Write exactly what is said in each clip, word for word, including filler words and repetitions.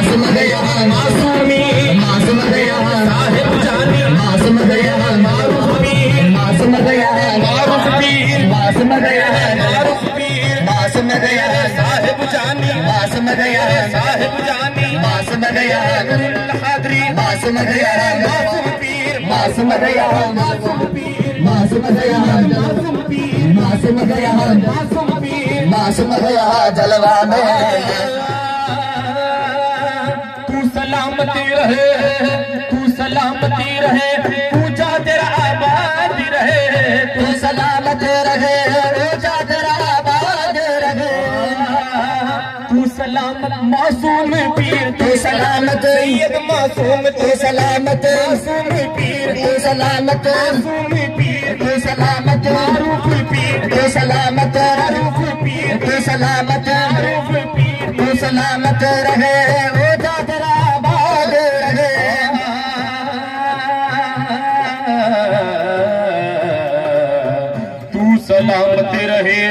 मासूम गया मासूमी, मासूम गया साहिब जानी, मासूम गया मारूफ पीर, मासूम गया मारूफ पीर, मासूम गया मारूफ पीर, मासूम गया साहिब जानी, मासूम गया साहिब जानी, मासूम गया नूरुल हादरी, मासूम गया मासूम पीर, मासूम गया मासूम पीर, मासूम गया मासूम पीर, मासूम गया मासूम पीर, मासूम गया जलवा में। तू सलामती रहे, तू सलामती रहे, पूजा तेरा आबाद रहे, तू सलामत रहे, पूजा तेरा आबाद रहे, तू सलामत मासूम पीर, तू सलामत सैयद मासूम, तू सलामत मासूम पीर, तू सलामत मासूम पीर, तू सलामत मारूफ पीर, तू सलामत मारूफ पीर, तू सलामत मारूफ पीर, तू सलामत रहे, पूजा तेरा आबाद रहे। तू सलामत रहे,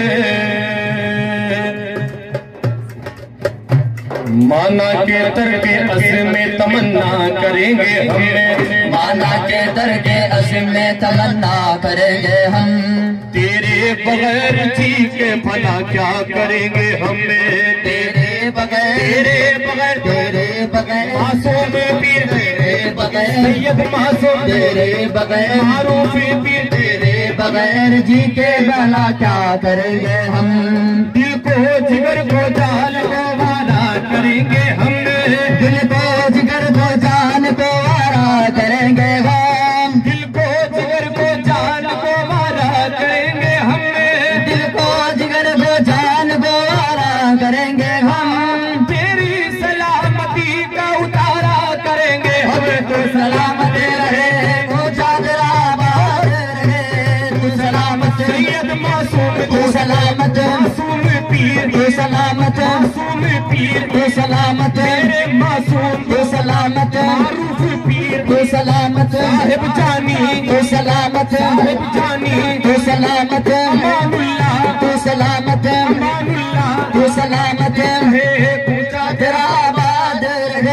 माना के दर के असर में तमन्ना करेंगे हम, माना के दर के असर में तमन्ना करेंगे हम, तेरे बगैर जी के भला क्या करेंगे हम, तेरे बगैर तेरे बगैर तेरे बगैर मासूम पीर, तेरे बगैर सैयद मासूम, तेरे बगैर मारूफ पीर, तेरे बगैर जी के भला क्या करेंगे हम, दिल को जिगर को जान को वारा करेंगे हम, दिल को जिगर को जान को वारा करेंगे हम, दिल को जिगर को जान को वारा करेंगे हम, दिल को जिगर को जान को वारा करेंगे हम, तेरी सलामती का उतारा करेंगे हम, तू सलामत रहे, वो चादरा आबाद रहे, तू सलामत सैयद मासूम, तू सलामत मासूम पीर, तू सलामत मासूम पीर, तू सलामत तेरे मासूम, तू सलामत मारूफ पीर, तू सलामत साहिब जानी, तू सलामत साहिब जानी, तू सलामत अमानुल्लाह, तू सलामत अमानुल्लाह, तू सलामत है, पूजा तेरा आबाद रहे।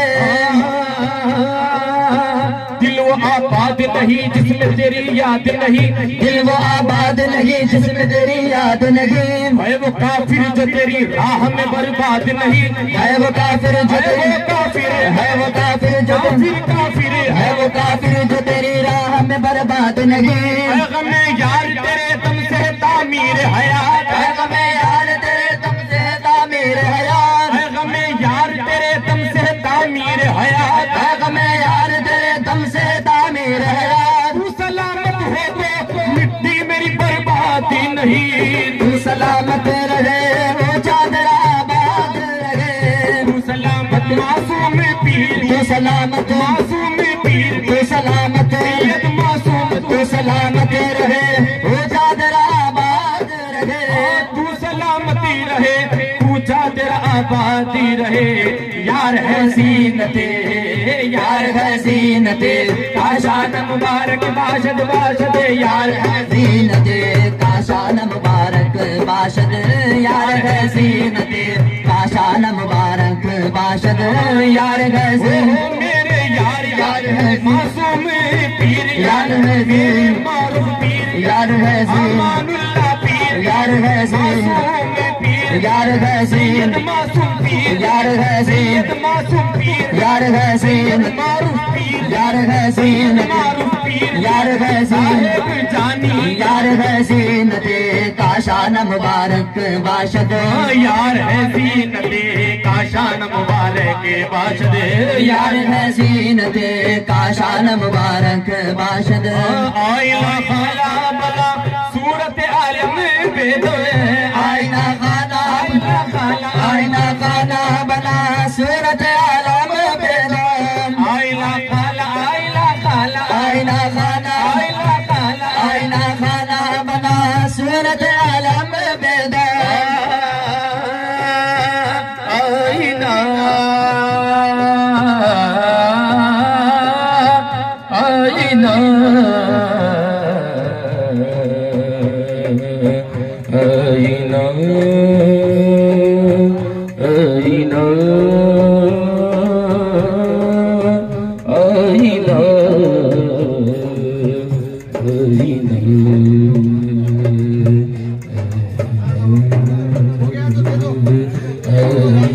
दिल वो आबाद नहीं जिसमें तेरी याद नहीं, दिल वो आबाद नहीं जिसमें तेरी याद नहीं, है वो काफिर जो तेरी राह में बर्बाद नहीं, है वो काफिर जो तेरी काफिर, है वो काफिर जो काफिर काफिर, है वो काफिर जो तेरी राह में बर्बाद नहीं, गमे यार तेरे दम से तामीर हयात, गमे यार तेरे दम से तामीर हयात, गमे यार तेरे दम से तामीर हयात, गमे यार तेरे दम से तामीर हयात, तू सलामत है तो मिट्टी मेरी बर्बादी नहीं, तू सलामत रहे, वो चादरा आबाद रहे, तू सलामत मासूम पीर, तू सलामत मासूम पीर, तू सलामत सैयद मासूम, तू सलामत रहे, वो चादरा आबाद रहे, तू सलामती रहे, तू चादरा आबादी रहे, यार है सीनते, यार है सीनते, काशान मुबारक बाशद बाशद, यार है सीनते, काशान मुबारक बाशद, यार है सीनते, काशान मुबारक बाशद, यार है सीनते, मेरे यार यार है मासूम पीर, यार है पीर मारूफ पीर, यार है अमानुल्लाह पीर, यार है मासूम पीर, यार है सैयद मासूम पीर, यार है सैयद मासूम पीर, यार है सैयद मारूफ पीर, यार है सैयद मारूफ पीर, यार है साहिब जानी, यार है सीनते काशान मुबारक बाशद, यार है सीनते काशान मुबारक बाशद, यार है सीनते काशान मुबारक बाशद, आईना खाना बला सूरत आलम बेदो, आईना खाना आईना खाना बना सूरत आलम बेदो, आईना खाला आईना खाला आईना खाना आईना खाला आईना खाना बना सूरत आलम बेदो, आईना आईना आईना आईना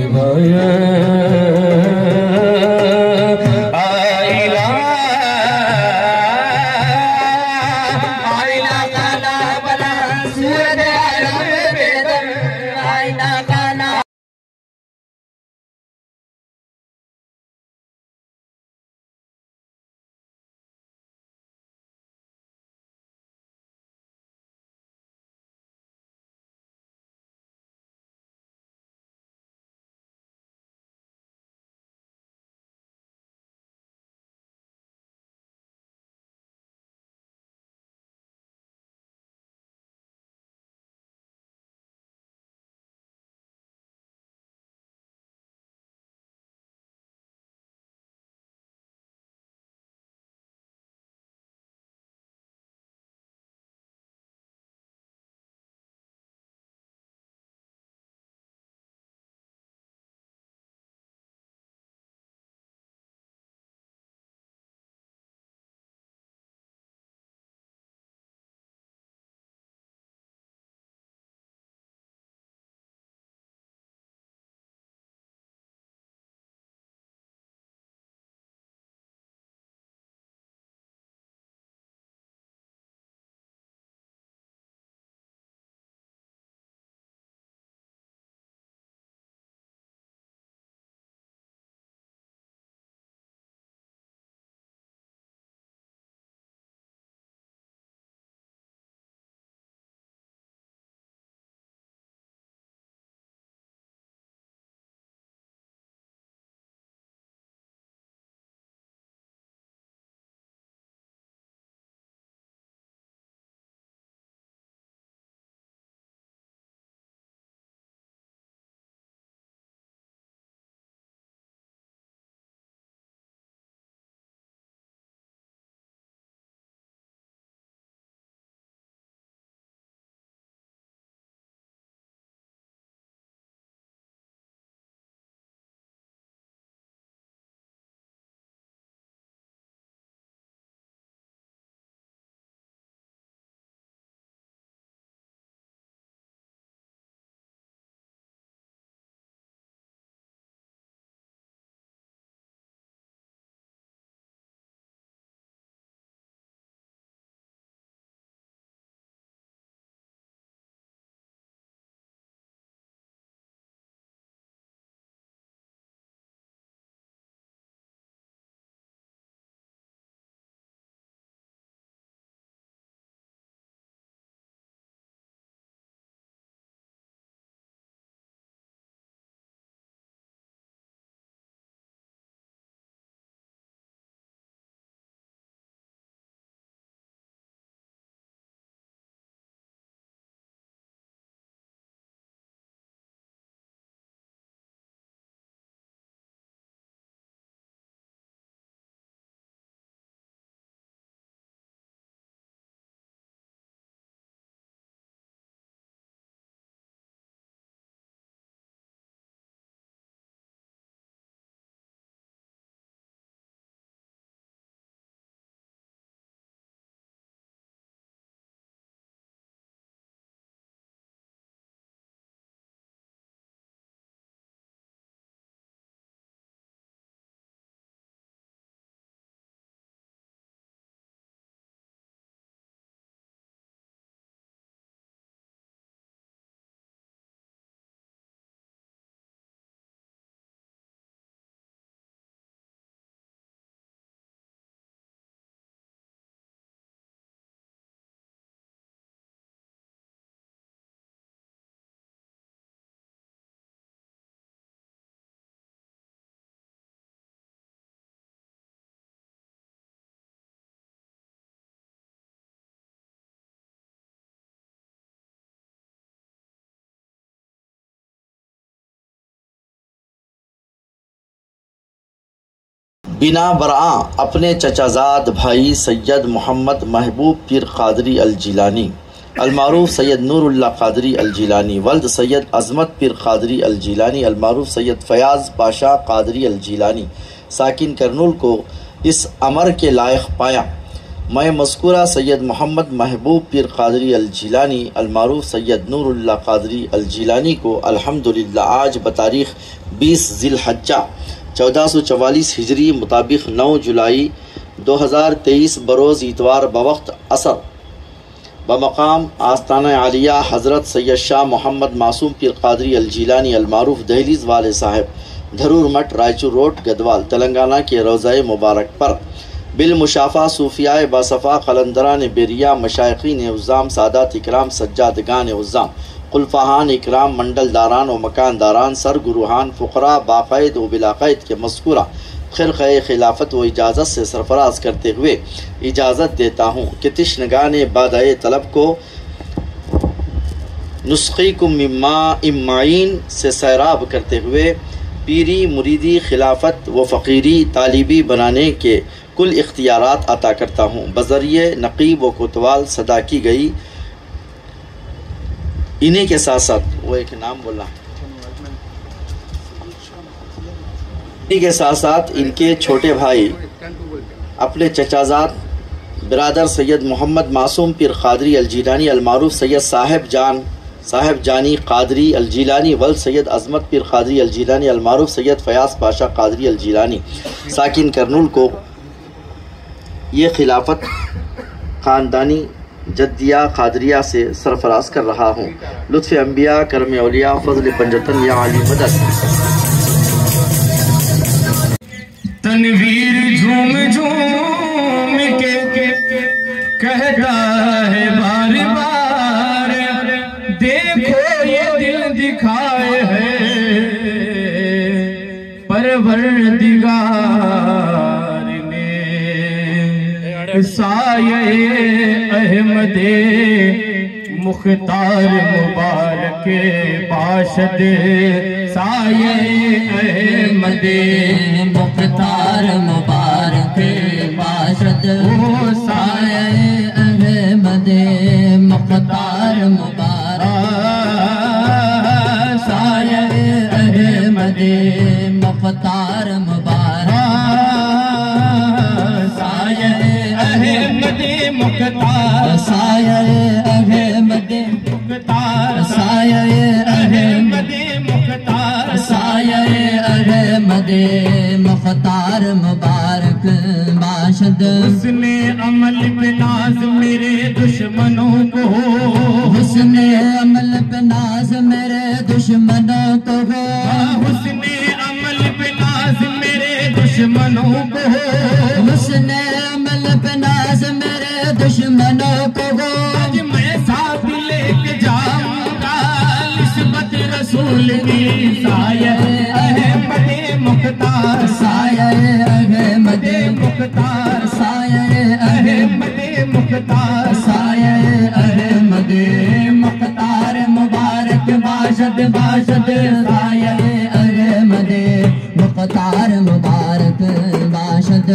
बिना बरआ अपने चचाजाद भाई सैयद मोहम्मद महबूब पीर कादरी अल जिलानी अलमारूफ सैयद नूरुल्लाह कादरी अल जिलानी वल्द सैयद अजमत पीर कादरी अल जिलानी अलमारूफ सैयद फयाज पाशा कादरी अल जिलानी साकिन करनूल को इस अमर के लायक पाया मैं मज़कूरा सैयद मोहम्मद महबूब पीर क़ादरी अल जीलानी अलमारूफ सैयद नूरुल्लाह क़ादरी अल जीलानी को अल्हम्दुलिल्लाह आज बतारीख़ बीस ज़िलहज्जा चौदह सौ चवालीस हिजरी मुताबिक नौ जुलाई दो हज़ार तेईस बरोज़ इतवार बवक्त असर बमकाम आस्ताना आलिया हज़रत सैयद शाह मोहम्मद मासूम पीर क़ादरी अल जीलानी अलमारूफ दहलीज़ वाले साहब धरूर मठ रायचूर रोड गदवाल तेलंगाना के रोज़ाए मुबारक पर बिलमुशाफ़ा सूफियाए बासफ़ा क़लंदरान बेरिया मशाइक़ीन उज़्ज़ाम सादात इकराम सज्जादगान उज़्ज़ाम खुलफ़ाहान इकराम मंडलदारान व मकानदारान सरगुरुहान फ़ुक़रा बाक़ायद व बिलाक़ायद के मज़कूरा ख़िरक़े खिलाफत व इजाज़त से सरफ़राज करते हुए इजाज़त देता हूँ कि तिश्नगान बादाए तलब को नुस्ख़ीकुम मिम्मा इम्माइन से सैराब करते हुए पीरी मुरीदी खिलाफत व फ़कीरी तालिबी बनाने के कुल इख्तियारात अता करता हूँ। बज़रिए नक़ीब व कोतवाल सदा की गई। इन्हीं के साथ साथ वो एक नाम बोला इन्हीं के साथ साथ इनके छोटे भाई अपने चचाजाद बिरादर सैयद मोहम्मद मासूम पीर क़ादरी अल जीलानी अलमारूफ सैयद साहिब जान साहिब जानी क़ादरी अल जीलानी वल सैयद अज़मत पीर क़ादरी अल जीलानी अलमारूफ सैयद फ़याज़ पाशा क़ादरी अल जीलानी साकिन करनूल को ये खिलाफत ख़ानदानी जद्दिया क़ादरिया से सरफराज कर रहा हूँ। लुत्फ़ अंबिया करम औलिया फ़ज़ल पंजतन या अली मदद। तनवीर झूम झूम के कहता है बार बार देखो ये दिल दिखाए है परवरदिगार साये अहमदे मुख्तार मुबारक बाशद साये अहमदे मुख्तार मुबारक बाशद साये अहमदे मुख्तार मुबारक साये अहमदे मुख्तार मुबारक अहमदे मुख्तार साये अहमदे मुख्तार साये अहमदे मुख्तार साये अहमदे मुख्तार मुबारक बाशद उसने अमल पे नाज मेरे दुश्मनों को उसने अमल पे नाज मेरे दुश्मनों को उसने अमल पे नाज मेरे दुश्मनों को उसने अमल पे नाज मेरे दुश्मनों को आज मैं साथ लेके जाऊंगा निस्बत रसूल की साये अहमदे मुख्तार साये अहमदे मुख्तार साये अहमदे मुख्तार साये अहमदे मुख्तार मुबारक बाशद बाशद साये अहमदे मुख्तार मुबारक बाशद।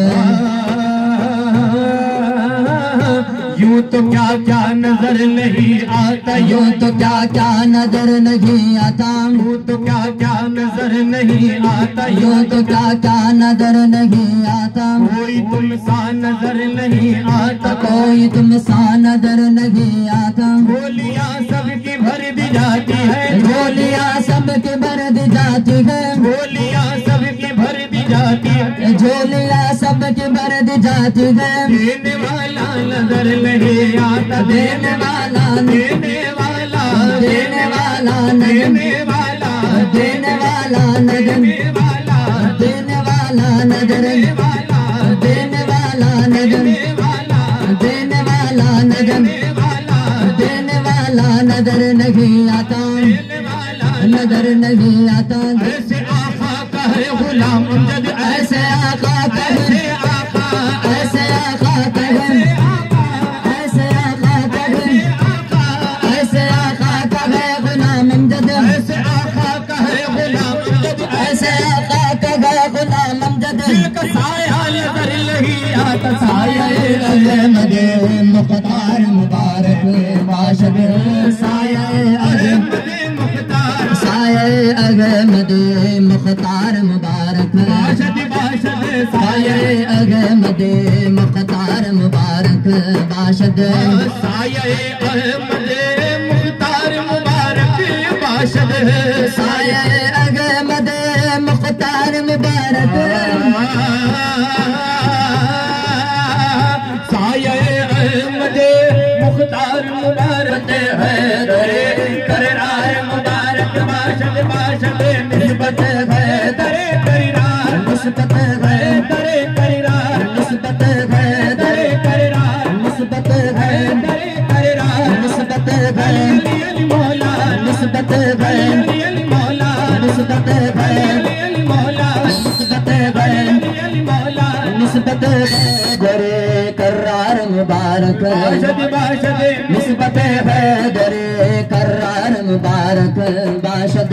यूं तो क्या क्या नजर नहीं आता यूं तो क्या क्या नजर नहीं आता यूं तो क्या क्या नजर नहीं आता यूं तो क्या क्या नजर नहीं आता कोई तुम सा नजर नहीं आता कोई तुम सा नजर नहीं आता झोलियां सबकी भर दी जाती है झोलियां सबकी भर दी जाती है झोलियां सबकी भर दी जाती है झोलियां सबकी भर दी जाती है देने वाला नजर नहीं आता देने वाला देने वाला देने वाला देने वाला देने वाला नजर वाला देने वाला नजर वाला देने वाला नजर वाला देने वाला नजर वाला देने वाला नजर नहीं आता नजर नहीं आता ऐसे आका का है गुलाम जब ऐसे आका का है आका ऐसे आका का है ऐसे आका का है ऐसे आका का है गुलाम अमजद ऐसे आका का है गुलाम जब ऐसे आका का है गुलाम अमजद का साया नजर नहीं आता साये अहमदे मुख्तार मुबारक बाशद साये अहमदे मुख्तार साये अहमदे मुख्तार मुबारक बाशद बाशद साये अहमद मुख्तार मुबारक बाशद साये अहमद मुख्तार मुबारक बाशद साये अहमद मुख्तार मुबारक साये अहमद मुख्तार मुबारक है दरे करार मुबारक बाशद बाशद निस्बत है दरे करार निस्बत है दरे करार निस्बत है दरे करार निस्बत है दरे करार निस्बत है अली मौला निस्बत है अली मौला निस्बत है अली मौला निस्बत है अली मौला निस्बत है दरे करार मुबारक बाशद बाशद निस्बत है दरे करार मुबारक बाशद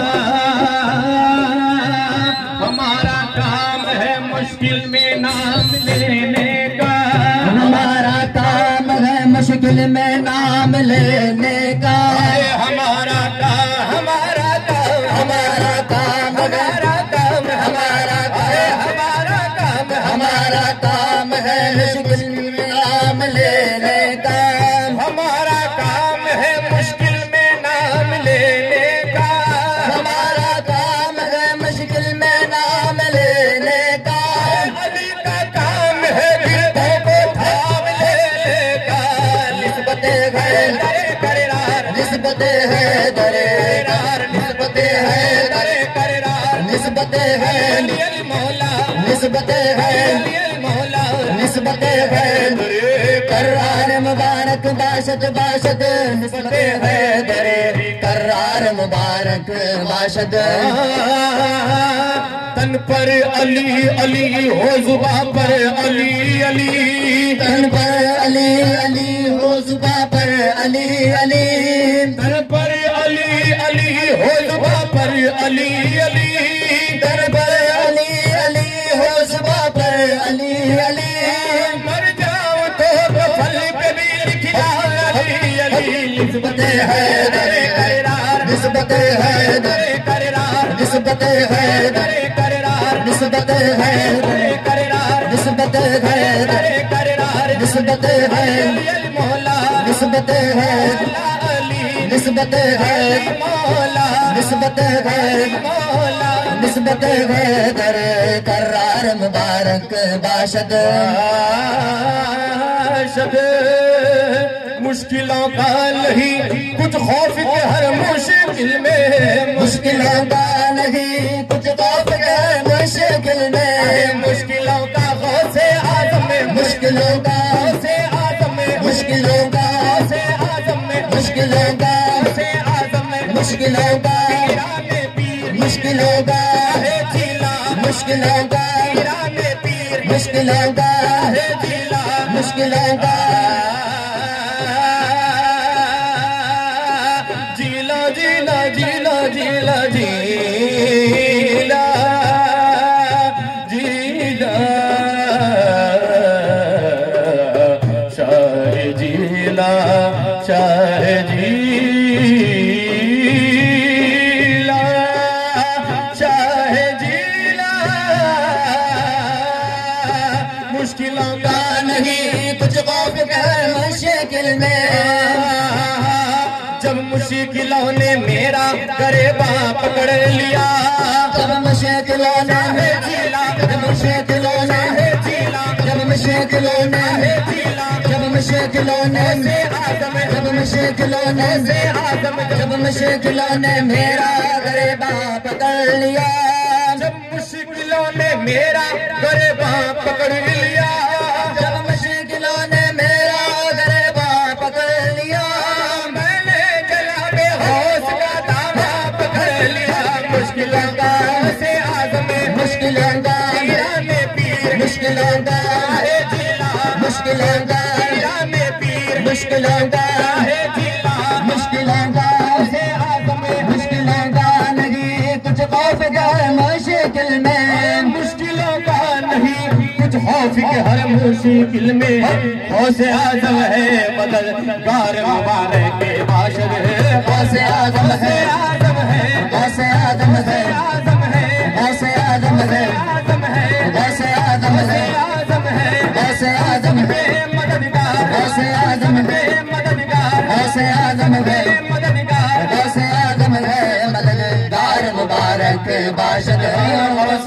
हमारा काम है मुश्किल में नाम लेने का हमारा काम है मुश्किल में नाम लेने का हमारा काम हमारा काम हमारा काम हमारा काम हमारा काम हमारा काम हमारा काम है मुश्किल में नाम लेने का हमारा काम है मुश्किल में नाम लेने का हमारा काम है मुश्किल में नाम लेने का अली का काम है गिरधों को थाम लेने का निस्बत है दरे करार निस्बत है दरे करार निस्बत है दरे करार निस्बत है अली मौला निस्बत है अली मौला निस्बत है करार मुबारक बाशद बाशद निस्बत है दरे करार मुबारक बाशद तन पर अली अली हो जुबा पर अली अली तन पर अली अली हो जुबा पर अली अली तन पर अली अली हो जुबा पर अली अली तन पर अली अली हो जुबा पर अली अली मर जाऊं तो फल पे भी लिखा अली अली निस्बत है दरे करार निस्बत है दरे करार निस्बत है दरे करार निस्बत है दरे करार निस्बत है दरे करार निस्बत है अली मौला निस्बत है अली निस्बत है मौला निस्बत है मौला निस्बत है दरे करार मुबारक बाशद शद मुश्किलों का नहीं कुछ खौफ के हर मुश्किल में मुश्किलों का नहीं कुछ खौफ के मुश्किल में मुश्किलों का खौफ से आदम में मुश्किलों का से आदम में मुश्किलों का से आदम में मुश्किलों का से आदम में मुश्किलों का पीराने पीर मुश्किलों का है जिला मुश्किलों का पीराने पीर मुश्किलों का है जिला मुश्किलों का जिला जिला जिला जिला जिला जिला शाह जिला शाह जिला शाह जिला मुश्किलों का नहीं कुछ खौफ के मुश्किल में जब मुश्किलों ने मेरा गरेबा पकड़ लिया जब मुश्किलों ने जिला जब मुश्किलों ने जिला जब मुश्किलों ने जिला जब मुश्किलों ने आदम जब मुश्किलों ने आदम जब मुश्किलों ने मेरा गरेबा पकड़ लिया जब मुश्किलों ने मेरा गरेबा पकड़ लिया जब मुश्किलों ने मेरा गरेबा पकड़ लिया मैंने जनाबे होश का दावा पकड़ लिया मुश्किलों का से आदम मुश्किलों का पीराने पीर मुश्किलों का है जिला मुश्किलों का पीराने पीर मुश्किलों का है जिला मुश्किलों का से आदम मुश्किलों का नहीं कुछ खौफ का मुश्किल में मुश्किलों का नहीं कुछ खौफ के हर मुश्किल में हौसे आजम है बदल गार मुबारक के बाशर है हौसे आदम है आजम है हौसे आदम है आजम है हौसे आदम है आजम है हौसे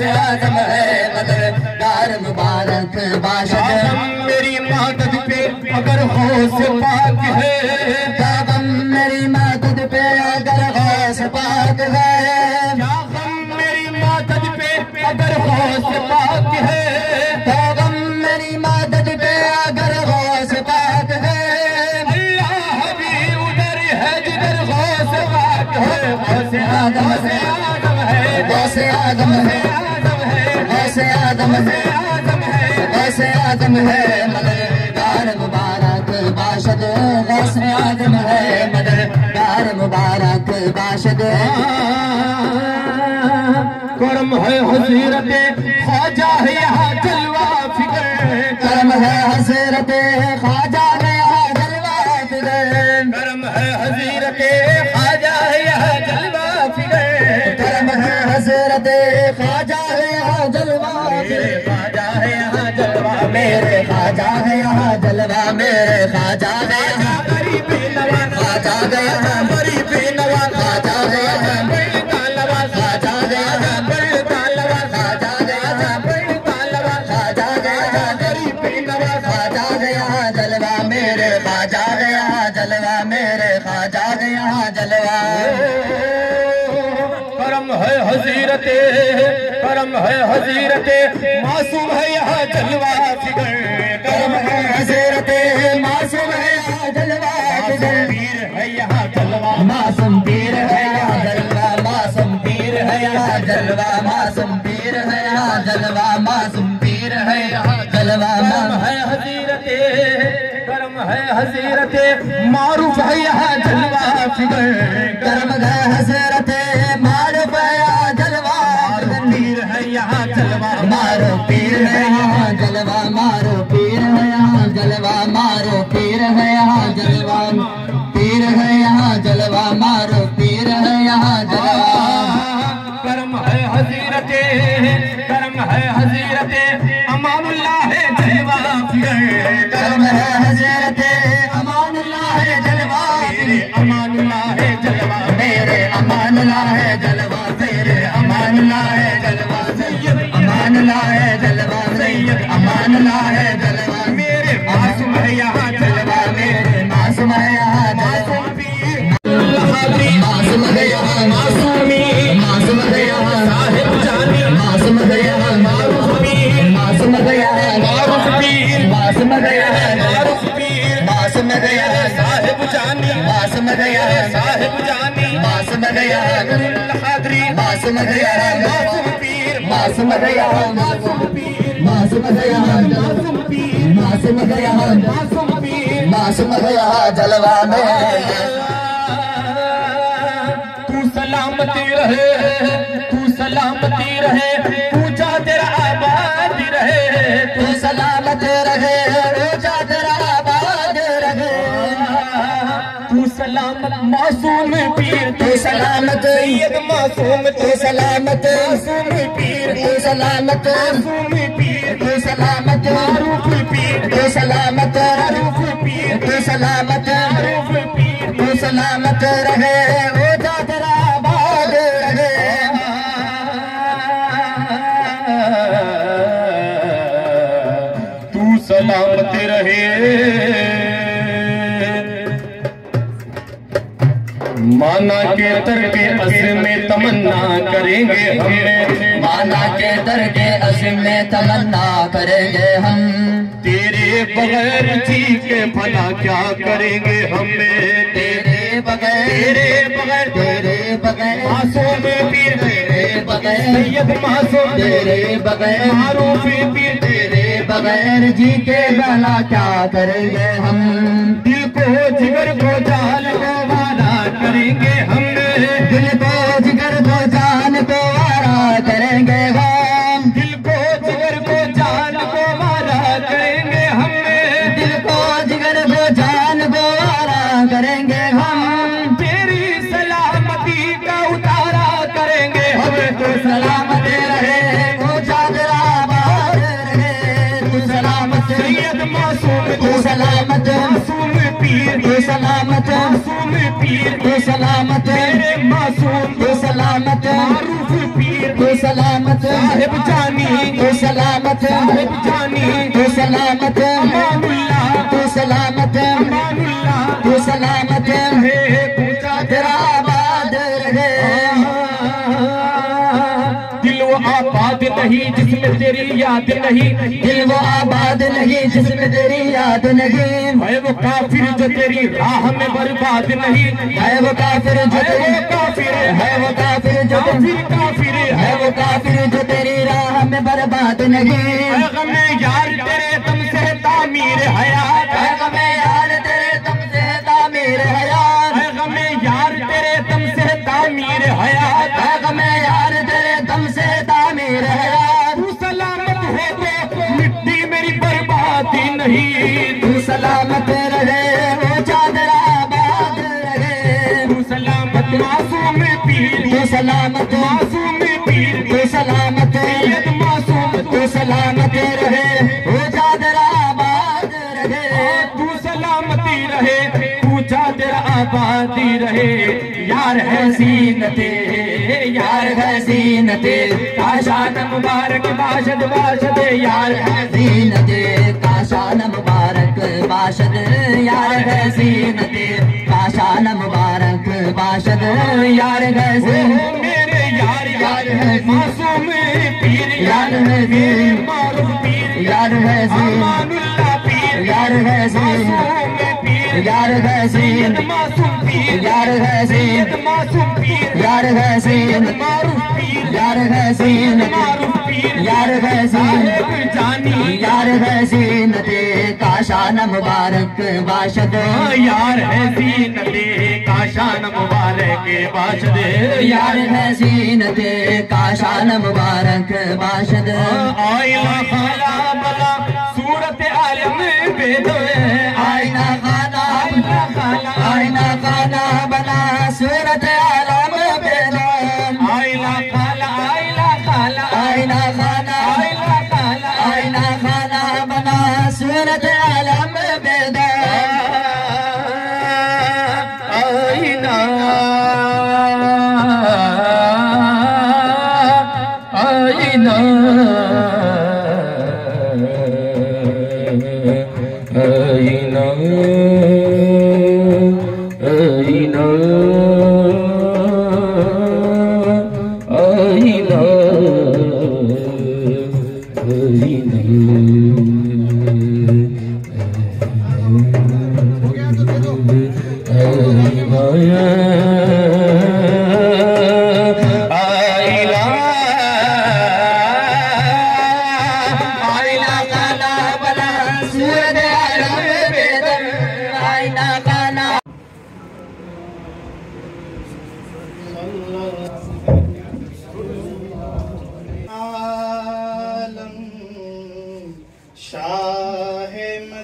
गौसे आजम है मददगार मुबारक बाशद मेरी मदद पे अगर गौसे पाक है, गम मेरी मदद पे अगर गौसे पाक है, मेरी मदद पे अगर गौसे पाक है, गम मेरी मदद पे अगर गौसे पाक है, अल्लाह भी उधर है जिधर गौसे पाक है। गौसे आदम है, गौसे आदम है, गौसे आदम है, गौसे आदम है मददगार मुबारक बाशद, गौसे आदम है मददगार मुबारक बाशद। करम है हज़रते ख्वाजा है यहाँ जलवा फिकर, करम है हज़रते ख्वाजा है यहाँ जलवा फिकर, करम है हज़रते ख्वाजा है यहाँ जलवा फिकर, करम है हज़रते ख्वाजा है यहाँ जलवा फिकर, ख्वाजा है यहाँ जलवा मेरे ख्वाजा है यहाँ जलवा, मेरे ख्वाजा है यहाँ गरीब नवाज, ख्वाजा गया है गरीब नवाज, ख्वाजा गया है बड़ा नवाज, ख्वाजा गया है बड़ा नवाज, ख्वाजा गया है बड़ा नवाज, ख्वाजा गया है गरीब नवाज, ख्वाजा गया जलवा, मेरे ख्वाजा गया जलवा, मेरे ख्वाजा गया जलवा। करम है हज़रते, करम है हज़रते मासूम है यहाँ जलवा फिगर, करम है हज़रते मासूम है यहाँ जलवा फिगर, पीर है यहाँ जलवा, मासूम पीर है यहाँ जलवा, मासूम पीर है यहाँ जलवा, मासूम पीर है यहाँ जलवा, मासूम पीर है यहाँ जलवा। करम है हज़रते, करम है हज़रते मारूफ है यहाँ जलवा फिगर, करम है हज़रते मारूफ है यहाँ जलवा, पीर है यहाँ जलवा, मारो पीर है यहाँ जलवा, मारो पीर है यहाँ जलवा, मारो पीर है यहाँ जलवा, पीर है यहाँ जलवा, मारो पीर है यहाँ जलवा। करम है हज़रते, करम है हज़रते अमानुल्लाह है जलवा फिगर, करम है हज़रते अमानुल्लाह है जलवा, मेरे अमानुल्लाह है जलवा, मेरे अमानुल्लाह है जलवा, मेरे अमानुल्लाह है जलवा, अमानुल्लाह है जलवा, अमानुल्लाह है जलवा, मेरे मासूम है यहाँ जलवा, मेरे मासूम है यहाँ जलवा, मासूम है यहाँ मासूमी मासूम है यहाँ साहिब जानी, मासूम है यहाँ मारूफ पीर, मासूम है यहाँ मारूफ पीर, मासूम है यहाँ मारूफ पीर, मासूम है यहाँ साहिब जानी, मासूम है यहाँ साहिब जानी, मासूम है यहाँ खादरी, मासूम है यहाँ मासूम पीर, मासूम है यहाँ मासूम पीर, मासूम है यहाँ मासूम पीर, मासूम है यहाँ मासूम पीर, मासूम है यहाँ जलवा में। तू सलामती रहे, तू सलामती रहे, पूजा तेरा आबाद रहे, तू सलामत रहे, रोजा तेरा आबाद रहे, तू सलामत मासूम पीर, तू सलामत सैयद मासूम, तू सलामत मासूम पीर, तू सलामत मासूम पीर, तू सलामत मारूफ पीर, तू सलामत मारूफ पीर, तू सलामत मारूफ पीर, तू सलामत रहे, रोजा तेरा आबाद रहे। तू सलामत रहे, माना के तर के असर में तमन्ना करेंगे हम, माना के दर के अज़्म में तमन्ना करेंगे हम, तेरे बगैर जी के भला क्या करेंगे हम, तेरे बगैर तेरे बगैर तेरे बगैर मासूम पीर, तेरे बगैर सैयद मासूम, तेरे बगैर मारूफ पीर, तेरे बगैर जी के भला क्या करेंगे हम, दिल को जिगर को जान को वादा करेंगे हम, दिल को जिगर को जान को वारा करेंगे हम, दिल को जिगर को जान को वादा करेंगे हम, दिल को जिगर को जान को वारा करेंगे हम, तेरी सलामती का उतारा करेंगे हम, तू सलामत रहे, वो चादरा आबाद रहे, तू सलामत सैयद मासूम, तू सलामत मासूम पीर, तू सलामत मासूम पीर, तू सलामत मेरे मासूम, तू सलामत मारूफ पीर, तू तो सलामत साहिब जानी तो सलामत साहिब जानी तो सलामत अमानुल्लाह तो सलामत अमानुल्लाह तो सलामत है पूजा तेरा आबाद रहे दिल वो आबाद नहीं जिसमें तेरी याद नहीं दिल वो आबाद नहीं जिसमें तेरी याद नहीं है वो काफिर जो तेरी राह में बर्बाद नहीं है वो काफिर जो है तेरी वो काफिर है वो काफिर जो काफिर काफिर है वो काफिर जो तेरी राह में बर्बाद नहीं है गमे यार तेरे तुम से तामीर हयात है गमे यार तेरे तुमसे तामीर हयात है गमे यार तेरे तुम से तामीर हयात है गमे यार तेरे तुमसे तामीर हयात तू सलामत हो तो मिट्टी मेरी बर्बादी नहीं तू सलामत रहे वो चादरा आबाद रहे तू सलामत मासूम पीर तू सलामत मासूम पीर तू सलामत सैयद मासूम तू सलामत रहे वो चादरा आबाद रहे तू सलामती रहे तू चादर आबादी रहे यार है सीनते यार है जीनते काशान मुबारक बाशद बाशद यार है जीनते काशान मुबारक बाशद यार है जीनते काशान मुबारक बाशद यार है ओ जीनते मेरे यार यार यार है मासूम पीर यार है मेरे जीन मारूफ पीर यार है जीन अमानुल्लाह पीर यार है जीन मासूम पीर यार है जीन मासूम पीर यार है जीन मासूम पीर यार है जीन मारूफ पीर यार है जीन मारूफ पीर यार है जीन साहिब जानी यार है जीनते काशान मुबारक बाशद यार है जीनते काशान मुबारक बाशद यार है जीनते काशान मुबारक बाशद आइला खाला बला सूरत आलम बेदो आईना खाना आइला खाला आईना खाना बना सूरत आलम बेदम आइला खाला आइला खाला आईना खाना आइला खाला आईना खाना बना सूरत आलम बेदम आईना आईना आईना आईना आईना आईना खाना बना सूरत आलम बेदम आईना खाना आलम शाह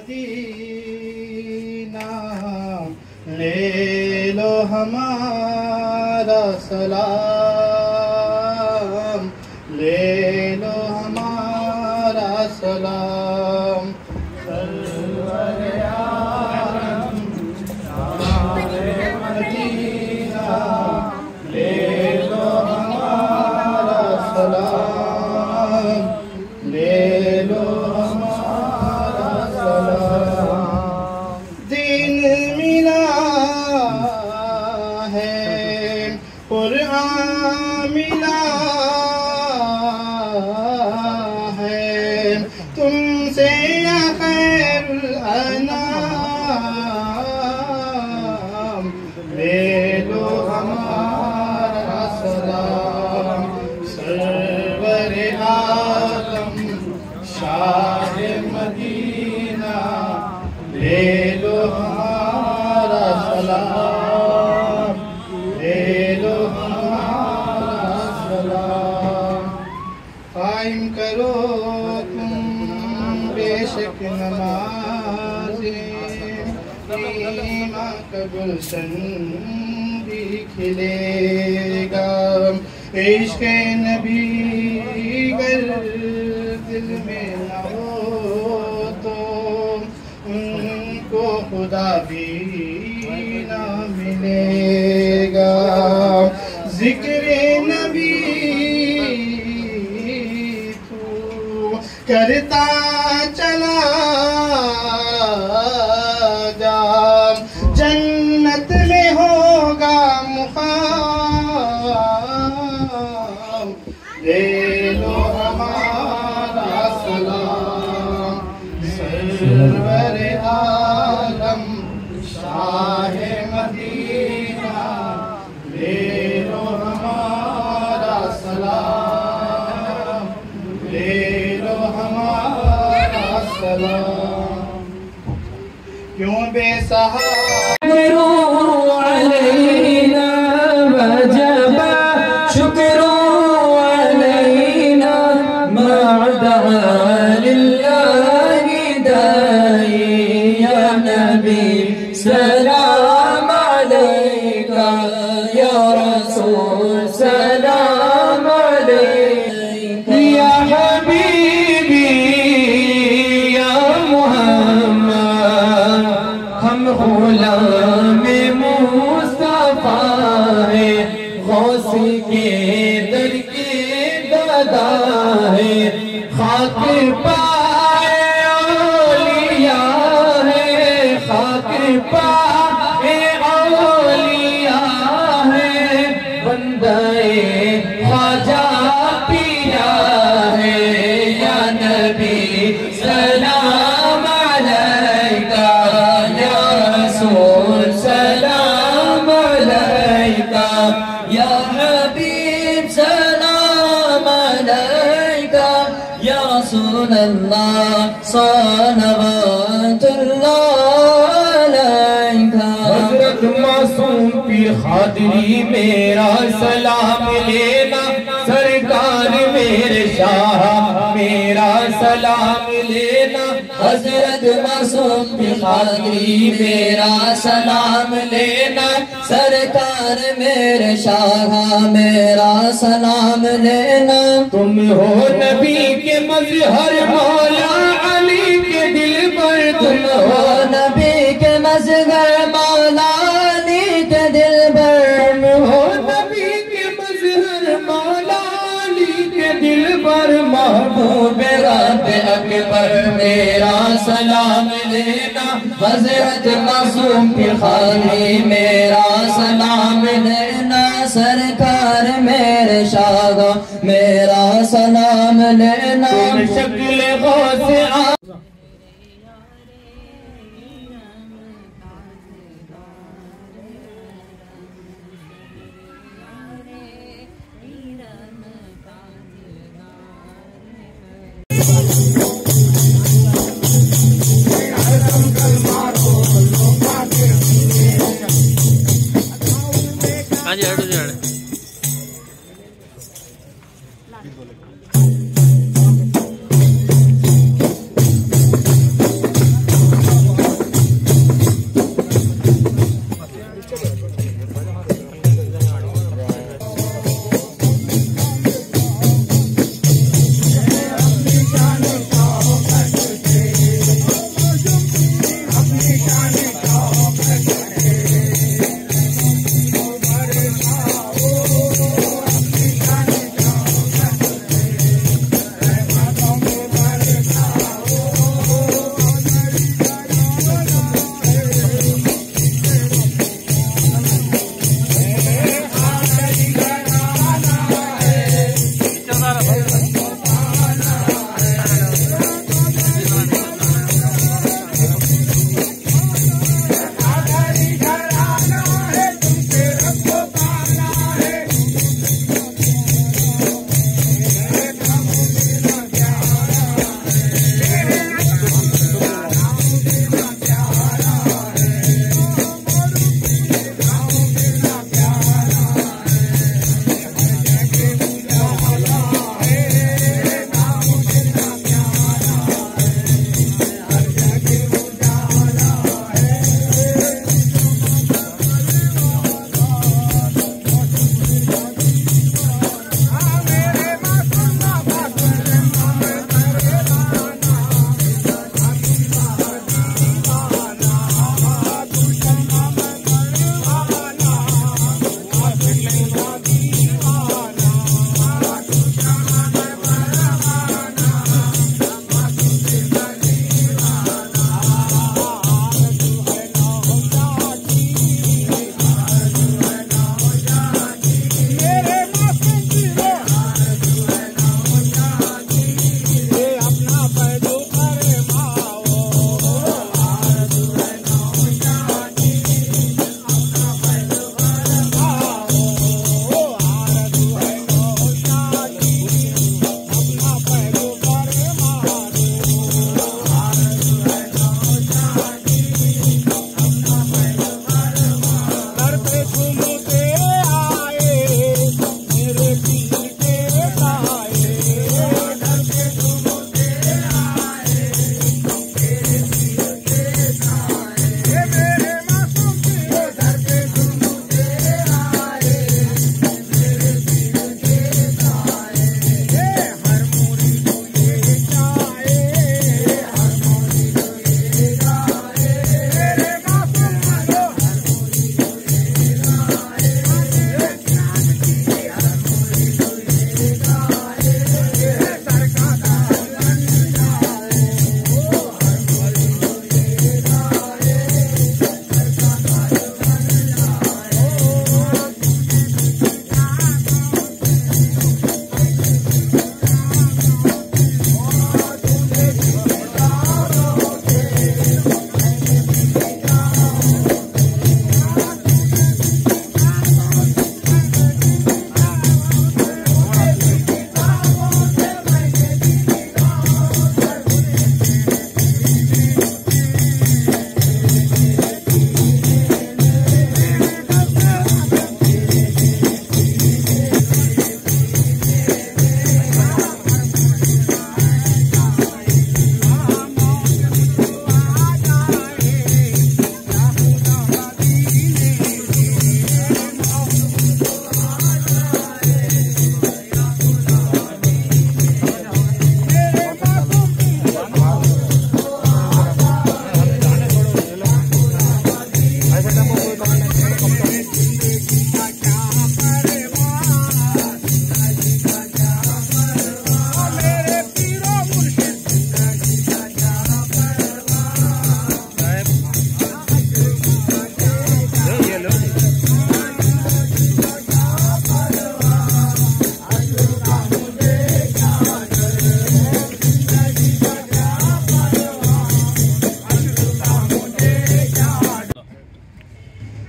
मदीना ले लो हमारा सलाम ले लो हमारा सलाम सरवर आलम शाह मदीना ले लो हमारा सलाम ले लो हमारा सलाम दिन मिला है कुरान मिला है तुमसे या खैरुल अनाम ले लो हमारा सलाम सरवर आलम शाह मदीना ले लो हमारा सलाम ले लो हमारा सलाम कायम करो तुम बेशक नमाज़ें ईमान का गुलशन भी खिलेगा इश्क़ नबी गर दिल में न हो तो उनको खुदा भी न मिलेगा जिक्र नबी करता चला जा, जन्नत में होगा मुकाम। ले लो हमारा सलाम सरवर आलम शाह मदीना। ले लो हमारा सलाम, ले लो हमारा सलाम। क्यों बेसहारा अलैना वजबा शुक्रू अलैना मअदा लिल्लाहि दाई। या नबी सलाम अलैका, या रसूल सलाम अलैका। या हबीबी या मुहम्मद हम गुलाम मुस्तफा है, गौस के दर के दादा है। खाक पाए औलिया है, खाक पाए औलिया है। बंदाए ख्वाजा पिया है। या नबी सलाम अलैका, या रसूल सलाम अलैका। या हबीब सलाम अलैका, या रसूल अल्लाह सलावतुल्लाह अलैका। हज़रत मासूम पीर क़ादरी मेरा सलाम लेना, सरकार मेरे शाह मेरा सलाम लेना। हज़रत मासूम पीर क़ादरी मेरा सलाम लेना, सरकार मेरे शाह मेरा सलाम लेना। तुम हो नबी के मज़हर मौला अली के दिल पर, तुम हो नबी के मज़हर मौला अली के दिल पर। तुम हो नबी के मज़हर मौला अली के दिल पर। महबूब रब अकबर मेरा सलाम लेना, हज़रत मासूम पीर क़ादरी मेरा सलाम लेना। सरकार मेरे शाह मेरा सलाम लेना। शक्ल गौसे आ जान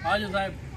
हाजी साहब